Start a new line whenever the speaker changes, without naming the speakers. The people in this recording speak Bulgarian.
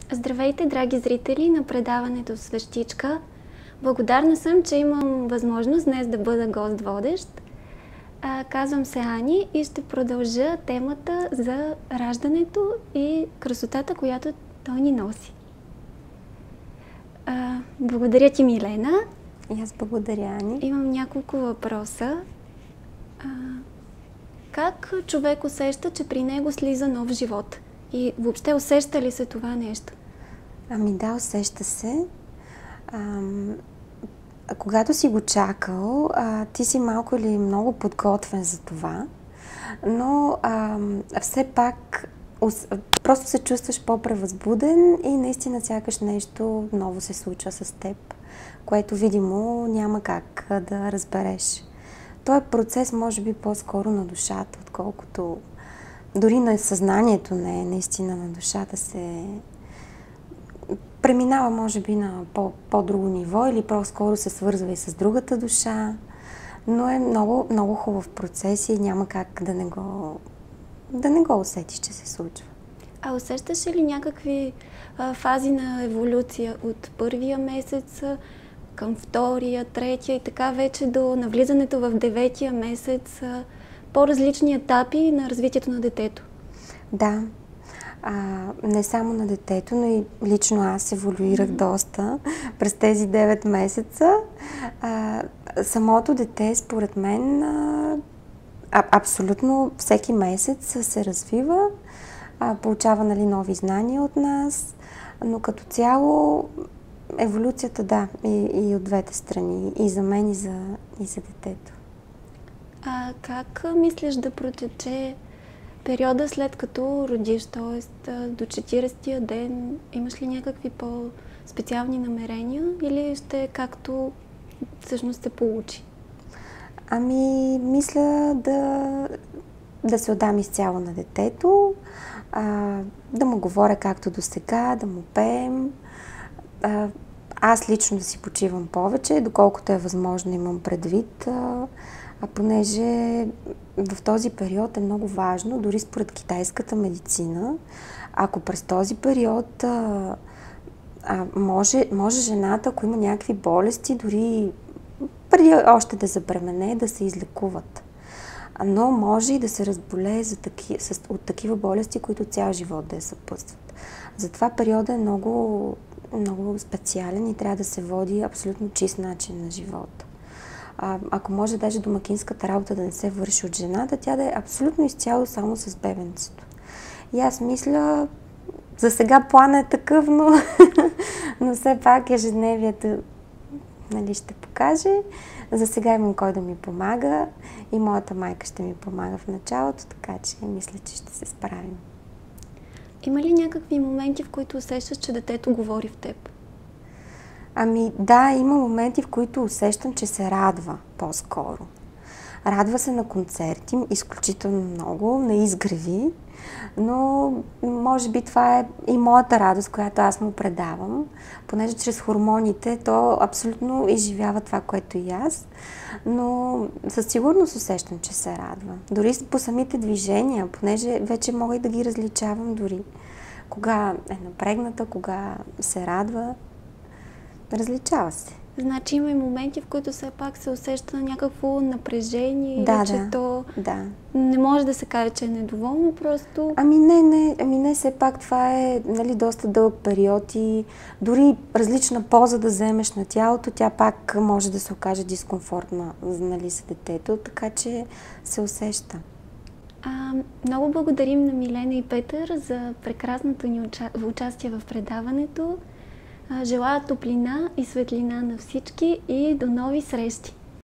Здравейте, драги зрители на предаването Свещичка. Благодарна съм, че имам възможност днес да бъда гост-водещ. Казвам се Ани и ще продължа темата за раждането и красотата, която той ни носи. Благодаря ти, Милена.
И аз благодаря, Ани.
Имам няколко въпроса. Как човек усеща, че при него слиза нов живот? И въобще усеща ли се това нещо?
Ами да, усеща се. Когато си го чакал, ти си малко или много подготвен за това, но все пак просто се чувстваш по-превъзбуден и наистина сякаш нещо ново се случва с теб, което видимо няма как да разбереш. Той е процес, може би, по-скоро на душата, отколкото дори на съзнанието не е, наистина на душата се преминава, може би, на по-друго ниво или по-скоро се свързва и с другата душа, но е много, много хубав процес и няма как да не го усетиш, че се случва.
А усещаш ли някакви фази на еволюция от първия месец към втория, третия и така вече до навлизането в 9-я месец, по-различни етапи на развитието на детето?
Да. Не само на детето, но и лично аз еволюирах доста през тези 9 месеца. Самото дете, според мен, абсолютно всеки месец се развива, получава нови знания от нас, но като цяло еволюцията, да, и от двете страни, и за мен, и за детето.
Как мислиш да протече периода след като родиш, т.е. до 40-тия ден, имаш ли някакви по-специални намерения или ще както всъщност се получи?
Ами, мисля да се отдам изцяло на детето, да му говоря както до сега, да му пеем. Аз лично да си почивам повече, доколкото е възможно, имам предвид, понеже в този период е много важно, дори според китайската медицина, ако през този период може жената, ако има някакви болести, дори преди още да забремене, да се излекуват. Но може и да се разболее от такива болести, които цял живот да я съпътстват. Затова периодът е много, много специален и трябва да се води абсолютно чист начин на живота. Ако може даже домакинската работа да не се върши от жената, тя да е абсолютно изцяло само с бебенцето. И аз мисля, за сега плана е такъв, но все пак ежедневието ще покаже. За сега имам кой да ми помага и моята майка ще ми помага в началото, така че мисля, че ще се справим.
Има ли някакви моменти, в които усещаш, че детето говори в теб?
Ами да, има моменти, в които усещам, че се радва по-скоро. Радва се на концерти, изключително много, на изгреви, но може би това е и моята радост, която аз му предавам, понеже чрез хормоните то абсолютно изживява това, което и аз, но със сигурност усещам, че се радва. Дори по самите движения, понеже вече мога и да ги различавам дори. Кога е напрегната, кога се радва. Различава се.
Значи има и моменти, в които все пак се усеща някакво напрежение, то не може да се каже, че е недоволно, просто...
Ами не, все пак това е доста дълъг период и дори различна поза да вземеш на тялото, тя пак може да се окаже дискомфортна за детето, така че се усеща.
Много благодарим на Милена и Петър за прекрасното ни участие в предаването. Желая топлина и светлина на всички и до нови срещи!